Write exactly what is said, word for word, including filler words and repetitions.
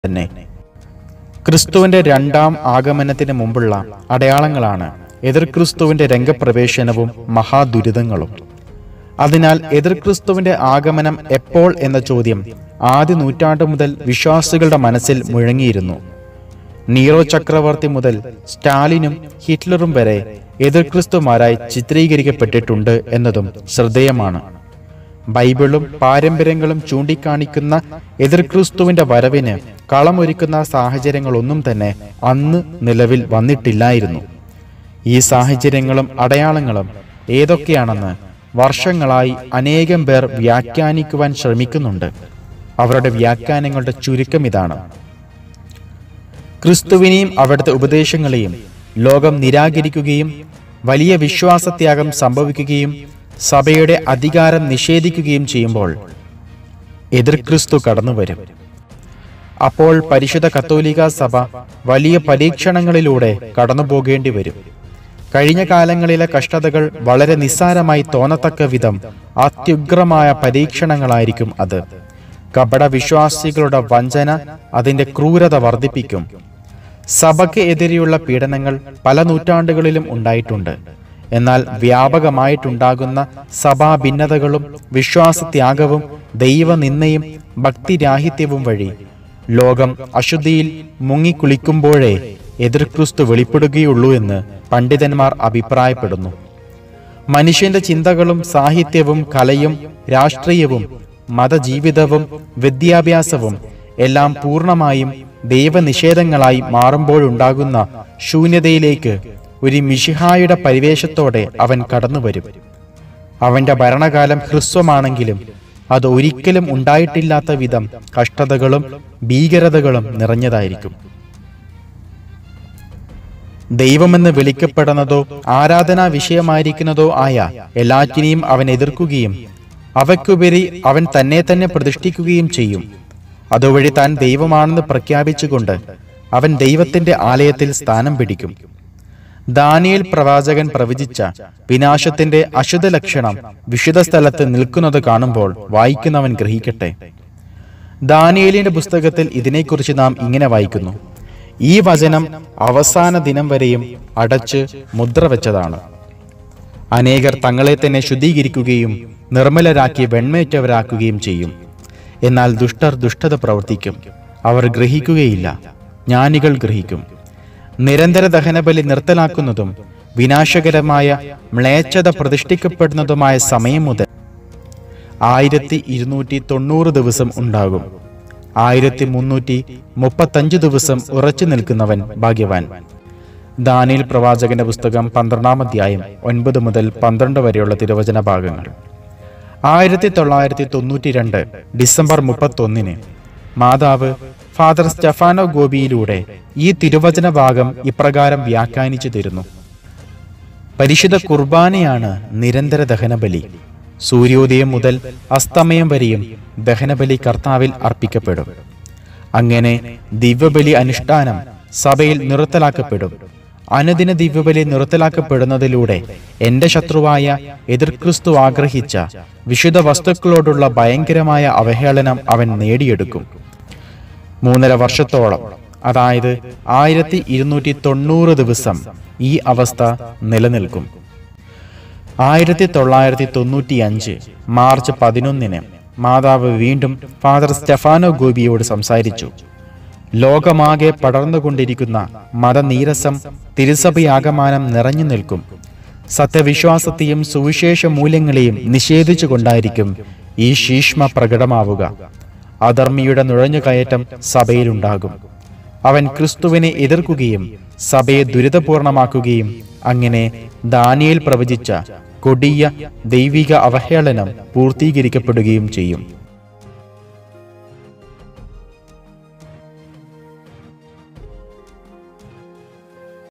തന്നെ. ക്രിസ്തുവിന്റെ രണ്ടാം ആഗമനത്തിന് മുമ്പുള്ള അടയാളങ്ങളാണ് എതിർ ക്രിസ്തുവിന്റെ രംഗപ്രവേശനവും മഹാദുരിതങ്ങളും. അതിനാൽ എതിർ ക്രിസ്തുവിന്റെ ആഗമനം എപ്പോൾ എന്ന ചോദ്യം ആദ്യ നൂറ്റാണ്ട് മുതൽ വിശ്വാസികളുടെ മനസ്സിൽ മുഴങ്ങിയിരുന്നു. നീറോ ചക്രവർത്തി മുതൽ സ്റ്റാലിനും ഹിറ്റ്ലറും വരെ എതിർ ക്രിസ്തുമാരായി ചിത്രീകരിക്കപ്പെട്ടിട്ടുണ്ട് എന്നതും ശ്രദ്ധേയമാണ്. ബൈബിളും പാരമ്പര്യങ്ങളും ചൂണ്ടിക്കാണിക്കുന്ന എതിർ ക്രിസ്തുവിന്റെ വരവിന് കളമൊരുക്കുന്ന സാഹചര്യങ്ങളൊന്നും തന്നെ അന്ന് നിലവിൽ വന്നിട്ടില്ലായിരുന്നു. ഈ സാഹചര്യങ്ങളും അടയാളങ്ങളും ഏതൊക്കെയാണെന്ന് വർഷങ്ങളായി അനേകം പേർ വ്യാഖ്യാനിക്കുവാൻ ശ്രമിക്കുന്നുണ്ട്. അവരുടെ വ്യാഖ്യാനങ്ങളുടെ ചുരുക്കം ഇതാണ്: ക്രിസ്തുവിനെയും അവിടുത്തെ ഉപദേശങ്ങളെയും ലോകം നിരാകരിക്കുകയും വലിയ വിശ്വാസത്യാഗം സംഭവിക്കുകയും സഭയുടെ അധികാരം നിഷേധിക്കുകയും ചെയ്യുമ്പോൾ എതിർ ക്രിസ്തു കടന്നുവരും. അപ്പോൾ പരിശുദ്ധ കത്തോലിക്ക സഭ വലിയ പരീക്ഷണങ്ങളിലൂടെ കടന്നുപോകേണ്ടി വരും. കഴിഞ്ഞ കാലങ്ങളിലെ കഷ്ടതകൾ വളരെ നിസ്സാരമായി തോന്നത്തക്ക വിധം അത്യുഗ്രമായ പരീക്ഷണങ്ങളായിരിക്കും അത്. കപട വിശ്വാസികളുടെ വഞ്ചന അതിന്റെ ക്രൂരത വർദ്ധിപ്പിക്കും. സഭയ്ക്ക് എതിരെയുള്ള പീഡനങ്ങൾ പല നൂറ്റാണ്ടുകളിലും ഉണ്ടായിട്ടുണ്ട്. എന്നാൽ വ്യാപകമായിട്ടുണ്ടാകുന്ന സഭാ ഭിന്നതകളും വിശ്വാസത്യാഗവും ദൈവനിന്ദയും ഭക്തിരാഹിത്യവും വഴി ലോകം അശുദ്ധിയിൽ മുങ്ങിക്കുളിക്കുമ്പോഴേ എതിർ ക്രിസ്തു വെളിപ്പെടുകയുള്ളൂ എന്ന് പണ്ഡിതന്മാർ അഭിപ്രായപ്പെടുന്നു. മനുഷ്യന്റെ ചിന്തകളും സാഹിത്യവും കലയും രാഷ്ട്രീയവും മതജീവിതവും വിദ്യാഭ്യാസവും എല്ലാം പൂർണ്ണമായും ദൈവനിഷേധങ്ങളായി മാറുമ്പോഴുണ്ടാകുന്ന ശൂന്യതയിലേക്ക് ഒരു മിശിഹായുടെ പരിവേഷത്തോടെ അവൻ കടന്നുവരും. അവന്റെ ഭരണകാലം ഹ്രസ്വമാണെങ്കിലും അത് ഒരിക്കലും ഉണ്ടായിട്ടില്ലാത്ത വിധം കഷ്ടതകളും ഭീകരതകളും നിറഞ്ഞതായിരിക്കും. ദൈവമെന്ന് വിളിക്കപ്പെടുന്നതോ ആരാധനാ വിഷയമായിരിക്കുന്നതോ ആയ എല്ലാറ്റിനെയും അവൻ എതിർക്കുകയും അവയ്ക്കുപരി അവൻ തന്നെ തന്നെ പ്രതിഷ്ഠിക്കുകയും ചെയ്യും. അതുവഴി താൻ ദൈവമാണെന്ന് പ്രഖ്യാപിച്ചുകൊണ്ട് അവൻ ദൈവത്തിന്റെ ആലയത്തിൽ സ്ഥാനം പിടിക്കും. ദാനിയേൽ പ്രവാചകൻ പ്രവചിച്ച വിനാശത്തിന്റെ അശുദ്ധ ലക്ഷണം വിശുദ്ധ സ്ഥലത്ത് നിൽക്കുന്നത് കാണുമ്പോൾ വായിക്കുന്നവൻ ഗ്രഹിക്കട്ടെ. ദാനിയേലിന്റെ പുസ്തകത്തിൽ ഇതിനെക്കുറിച്ച് നാം ഇങ്ങനെ വായിക്കുന്നു: ഈ വചനം അവസാന ദിനം വരെയും അടച്ച് മുദ്ര വെച്ചതാണ്. അനേകർ തങ്ങളെ തന്നെ ശുദ്ധീകരിക്കുകയും നിർമ്മലരാക്കി വെണ്മയേറ്റവരാക്കുകയും ചെയ്യും. എന്നാൽ ദുഷ്ടർ ദുഷ്ടത പ്രവർത്തിക്കും. അവർ ഗ്രഹിക്കുകയില്ല. ജ്ഞാനികൾ ഗ്രഹിക്കും. നിരന്തര ദഹനബലി നിർത്തലാക്കുന്നതും വിനാശകരമായ മ്ലേച്ഛത പ്രതിഷ്ഠിക്കപ്പെടുന്നതുമായ സമയം മുതൽ ആയിരത്തി ഇരുന്നൂറ്റി തൊണ്ണൂറ് ദിവസം ഉണ്ടാകും. ആയിരത്തി മുന്നൂറ്റി മുപ്പത്തഞ്ച് ദിവസം ഉറച്ചു നിൽക്കുന്നവൻ ഭാഗ്യവാൻ. ദാനിയേൽ പ്രവാചകന്റെ പുസ്തകം പന്ത്രണ്ടാം അധ്യായം ഒൻപത് മുതൽ പന്ത്രണ്ട് വരെയുള്ള തിരുവചന ഭാഗങ്ങൾ. ആയിരത്തി തൊള്ളായിരത്തി തൊണ്ണൂറ്റി രണ്ട് ഡിസംബർ മുപ്പത്തൊന്നിന് മാതാവ് ഫാദർ സ്റ്റെഫാനോ ഗോപിയിലൂടെ ഈ തിരുവചന ഭാഗം ഇപ്രകാരം വ്യാഖ്യാനിച്ചു തരുന്നു: പരിശുദ്ധ കുർബാനയാണ് നിരന്തര ദഹനബലി. സൂര്യോദയം മുതൽ അസ്തമയം വരെയും ദഹനബലി കർത്താവിൽ അർപ്പിക്കപ്പെടും. അങ്ങനെ ദിവ്യബലി അനുഷ്ഠാനം സഭയിൽ നിർത്തലാക്കപ്പെടും. അനുദിന ദിവ്യബലി നിർത്തലാക്കപ്പെടുന്നതിലൂടെ എന്റെ ശത്രുവായ എതിർ ക്രിസ്തു ആഗ്രഹിച്ച വിശുദ്ധ വസ്തുക്കളോടുള്ള ഭയങ്കരമായ അവഹേളനം അവൻ നേടിയെടുക്കും. മൂന്നര വർഷത്തോളം, അതായത് ആയിരത്തി ഇരുന്നൂറ്റി തൊണ്ണൂറ് ദിവസം ഈ അവസ്ഥ നിലനിൽക്കും. ആയിരത്തി തൊള്ളായിരത്തി തൊണ്ണൂറ്റി അഞ്ച് മാർച്ച് പതിനൊന്നിന് മാതാവ് വീണ്ടും ഫാദർ സ്റ്റെഫാനോ ഗോപിയോട് സംസാരിച്ചു. ലോകമാകെ പടർന്നുകൊണ്ടിരിക്കുന്ന മതനീരസം തിരുസഭയാകമാനം നിറഞ്ഞു നിൽക്കും. സത്യവിശ്വാസത്തെയും സുവിശേഷ മൂല്യങ്ങളെയും നിഷേധിച്ചുകൊണ്ടായിരിക്കും ഈ ശീഷ്മ പ്രകടമാവുക. അധർമ്മിയുടെ നുഴഞ്ഞുകയറ്റം സഭയിലുണ്ടാകും. അവൻ ക്രിസ്തുവിനെ എതിർക്കുകയും സഭയെ ദുരിതപൂർണമാക്കുകയും അങ്ങനെ ദാനിയേൽ പ്രവചിച്ച കൊടിയ ദൈവിക അവഹേളനം പൂർത്തീകരിക്കപ്പെടുകയും ചെയ്യും.